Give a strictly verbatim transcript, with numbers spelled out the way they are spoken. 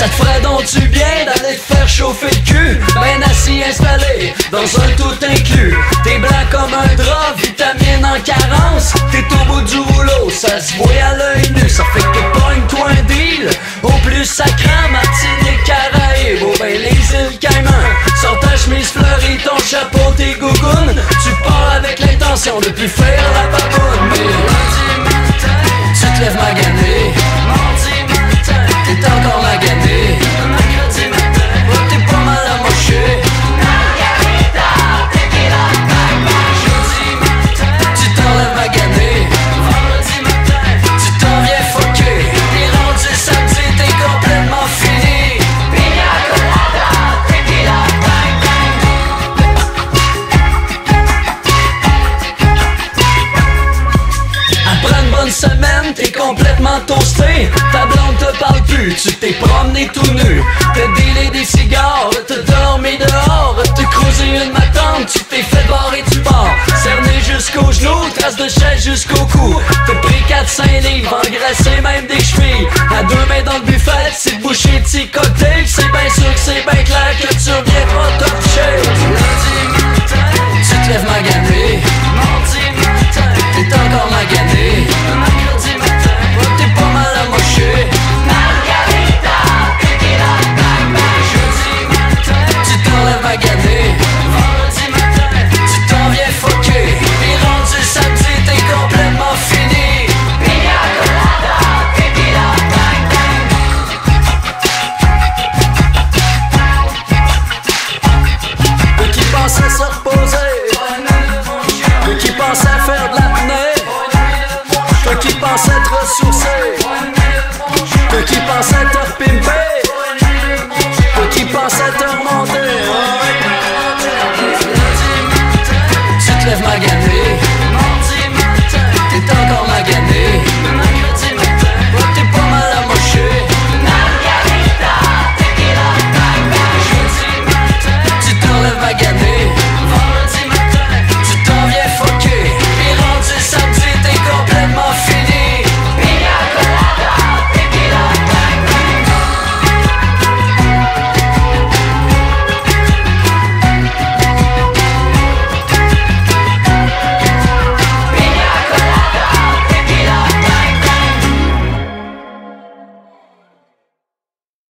Ça te ferait donc du bien d'aller te faire chauffer le cul, ben assis installé dans un tout inclus. T'es blanc comme un drap, vitamine en carence. T'es au bout du rouleau, ça se voit à l'œil nu. Ça fait que pogne-toi un deal, au plus sacrant, Martinique, Caraïbes, oh ben les îles Caïmans. Sors ta chemise fleurie, ton chapeau, tes gougounes. Tu pars avec l'intention de plus faire la baboune. Mais lundi matin, tu te lèves magané. Mardi matin, t'es encore magané. Mercredi matin, oh, t'es pas mal amoché. Margarita, tequila, bang bang. Jeudi matin, tu t'enlèves magané. Vendredi matin, tu t'en viens fucké. Puis rendu samedi, t'es complètement fini. Pina colada, tequila, bang bang. Après une bonne semaine, t'es complètement toasté. Ta blonde te parle plus, tu t'es promené tout nu. T'as délai des cigares, t'as dormi dehors. T'as creusé une matante, tu t'es fait barrer du bord. Cerné jusqu'aux genoux, trace de chaise jusqu'au cou. T'as pris quatre cinq livres, engraissé même des chevilles. À deux mains dans le buffet, c'est bouché de petits cocktails. C'est bien sûr que c'est bien clair que tu